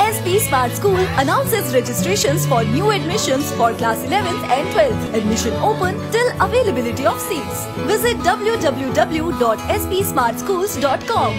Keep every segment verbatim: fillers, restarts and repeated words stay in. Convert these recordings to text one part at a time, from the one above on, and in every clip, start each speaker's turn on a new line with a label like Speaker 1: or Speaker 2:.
Speaker 1: S P Smart School announces registrations for new admissions for class eleventh and twelfth. Admission open till availability of seats. Visit w w w dot s p smart schools dot com.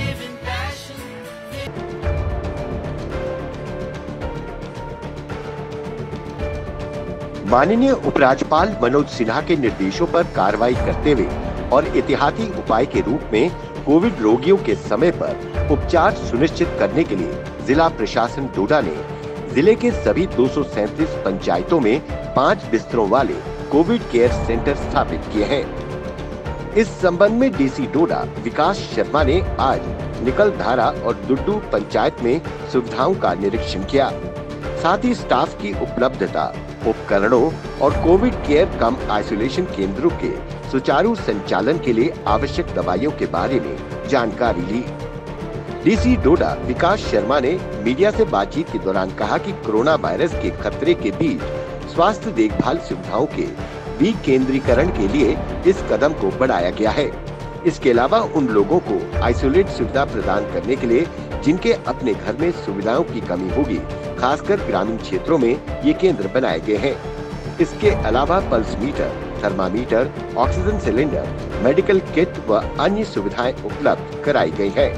Speaker 2: माननीय उपराज्यपाल मनोज सिन्हा के निर्देशों पर कार्रवाई करते हुए और एहतियाती उपाय के रूप में कोविड रोगियों के समय पर उपचार सुनिश्चित करने के लिए जिला प्रशासन डोडा ने जिले के सभी दो सौ सैंतीस पंचायतों में पाँच बिस्तरों वाले कोविड केयर सेंटर स्थापित किए हैं। इस संबंध में डीसी डोडा विकास शर्मा ने आज निकलधारा और दुड्डू पंचायत में सुविधाओं का निरीक्षण किया। साथ ही स्टाफ की उपलब्धता, उपकरणों और कोविड केयर कम आइसोलेशन केंद्रों के सुचारू संचालन के लिए आवश्यक दवाइयों के बारे में जानकारी ली। डीसी डोडा विकास शर्मा ने मीडिया से बातचीत के दौरान कहा कि कोरोना वायरस के खतरे के बीच स्वास्थ्य देखभाल सुविधाओं के विकेंद्रीकरण के लिए इस कदम को बढ़ाया गया है। इसके अलावा उन लोगों को आइसोलेट सुविधा प्रदान करने के लिए जिनके अपने घर में सुविधाओं की कमी होगी, खासकर ग्रामीण क्षेत्रों में ये केंद्र बनाए गए हैं। इसके अलावा pulse meter, thermometer, oxygen cylinder, medical kit व अन्य सुविधाएं उपलब्ध कराई गई है।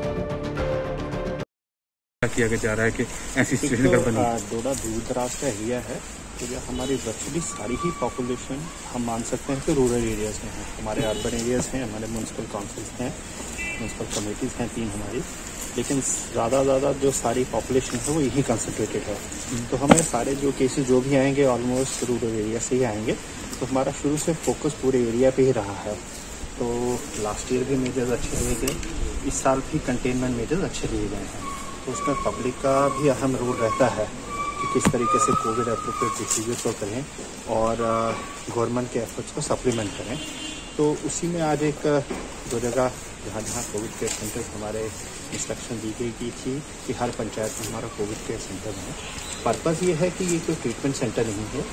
Speaker 3: किया जा रहा है कि ऐसी सिचुएशन का बनी
Speaker 4: डोडा दूर दराज का एरिया है, तो जो हमारी वर्चुअली सारी ही पॉपुलेशन हम मान सकते हैं कि रूरल एरियाज में है। हमारे अर्बन एरियाज हैं, हमारे म्यूनसिपल काउंसिल्स हैं, म्यूनसिपल कमेटीज हैं तीन हमारी, लेकिन ज़्यादा ज़्यादा जो सारी पॉपुलेशन है वो यही कंसंट्रेटेड है। तो हमें सारे जो केसेस जो भी आएंगे ऑलमोस्ट रूरल एरिया से ही आएंगे। तो हमारा शुरू से फोकस पूरे एरिया पे ही रहा है। तो लास्ट ईयर भी मेजर्स अच्छे लिए गए, इस साल भी कंटेनमेंट मेजर्स अच्छे लिए गए हैं। तो उसमें पब्लिक का भी अहम रोल रहता है कि किस तरीके से कोविड एप्रोप्रिएट प्रोसीजर को करें और गवर्नमेंट के एफर्ट्स को सप्लीमेंट करें। तो उसी में आज एक दो जगह जहाँ जहाँ कोविड केयर सेंटर हमारे इंस्ट्रक्शन दी गई की थी कि हर पंचायत में हमारा कोविड केयर सेंटर है। पर्पज़ ये है कि ये कोई ट्रीटमेंट सेंटर नहीं है,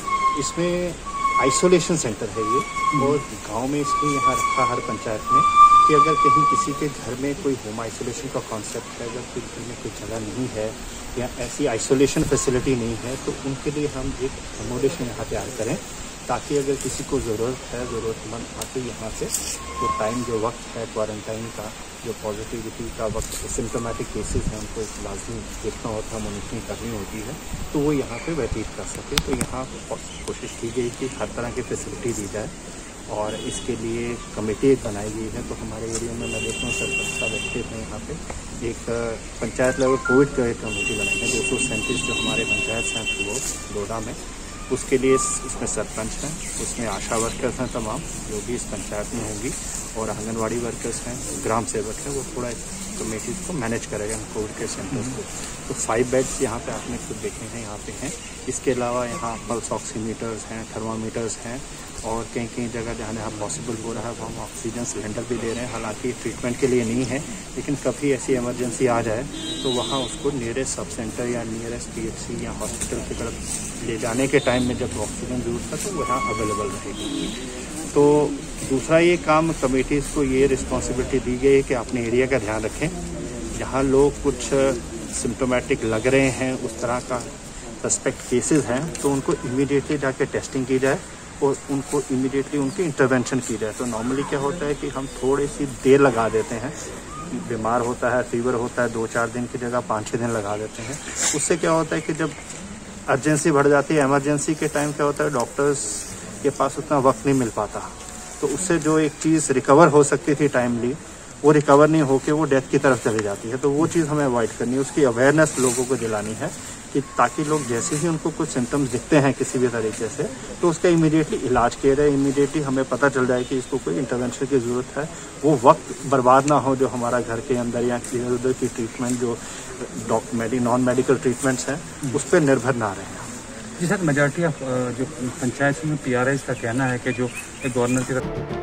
Speaker 4: इसमें आइसोलेशन सेंटर है ये। और गांव में इसलिए यहाँ रखा हर पंचायत में कि अगर कहीं किसी के घर में कोई होम आइसोलेशन का कॉन्सेप्ट है, अगर कोई घर में कोई जगह नहीं है या ऐसी आइसोलेशन फैसिलिटी नहीं है, तो उनके लिए हम एक एकोमोडेशन यहाँ तैयार करें, ताकि अगर किसी को ज़रूरत है, ज़रूरतमंद आके यहाँ से तो टाइम जो वक्त है क्वारंटाइन का, जो पॉजिटिविटी का वक्त, सिम्टोमेटिक केसेस हैं उनको लाजमी देखना होता है, मॉनिटरिंग करनी होती है, तो वो यहाँ पे व्यतीत कर सके। तो यहाँ कोशिश की गई कि हर तरह की फैसिलिटी दी जाए और इसके लिए कमेटी एक बनाई गई है। तो हमारे एरिया में मैं देखता हूँ सरपंच साहब एक्टिव हैं यहाँ पे। एक panchayat level covid care committee बनाई है, दो सौ सैंतीस जो हमारे पंचायत हैं थ्रू डोडा में, उसके लिए उसमें सरपंच हैं, उसमें आशा वर्कर्स हैं तमाम जो भी इस पंचायत में होंगी, और आंगनवाड़ी वर्कर्स हैं, ग्राम सेवक हैं, वो थोड़ा कमेटीज को मैनेज करेगा कोविड केयर सेंटर्स को। तो फाइव बेड्स यहाँ पे आपने खुद देखे हैं यहाँ पे हैं। इसके अलावा यहाँ पल्स ऑक्सीमीटर्स हैं, थर्मामीटर्स हैं, और कहीं कहीं जगह जहाँ जहाँ पॉसिबल हो रहा है वो हम ऑक्सीजन सिलेंडर भी दे रहे हैं। हालांकि ट्रीटमेंट के लिए नहीं है, लेकिन कभी ऐसी इमरजेंसी आ जाए तो वहाँ उसको नियरेस्ट सब सेंटर या नियरेस्ट पीएचसी या हॉस्पिटल की तरफ ले जाने के टाइम में जब ऑक्सीजन जरूरत है तो वहाँ अवेलेबल रहेगी। तो दूसरा ये काम कमेटीज़ को ये रिस्पॉन्सिबिलिटी दी गई है कि अपने एरिया का ध्यान रखें। जहाँ लोग कुछ सिम्टोमेटिक लग रहे हैं, उस तरह का सस्पेक्ट केसेस हैं, तो उनको इमीडिएटली जाके टेस्टिंग की जाए और उनको इमीडिएटली उनकी इंटरवेंशन की जाए। तो नॉर्मली क्या होता है कि हम थोड़ी सी देर लगा देते हैं, बीमार होता है, फीवर होता है, दो चार दिन की जगह पाँच छः दिन लगा देते हैं। उससे क्या होता है कि जब अर्जेंसी बढ़ जाती है, इमरजेंसी के टाइम क्या होता है डॉक्टर्स के पास उतना वक्त नहीं मिल पाता, तो उससे जो एक चीज़ रिकवर हो सकती थी टाइमली, वो रिकवर नहीं होके वो डेथ की तरफ चली जाती है। तो वो चीज़ हमें अवॉइड करनी है, उसकी अवेयरनेस लोगों को दिलानी है कि ताकि लोग जैसे ही उनको कुछ सिम्टम्स दिखते हैं किसी भी तरीके से, तो उसका इमीडिएटली इलाज किया जाए, इमीडिएटली हमें पता चल जाए कि इसको कोई इंटरवेंशन की ज़रूरत है। वो वक्त बर्बाद ना हो जो हमारा घर के अंदर या इधर उधर की ट्रीटमेंट जो डॉक्टर नॉन मेडिकल ट्रीटमेंट्स हैं उस पर निर्भर ना रहें।
Speaker 3: जी सर, मेजॉरिटी ऑफ जो पंचायत में पी आर आई का कहना है कि जो गवर्नर की तरफ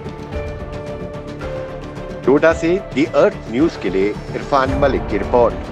Speaker 2: डोडा से दी अर्थ न्यूज के लिए इरफान मलिक की रिपोर्ट।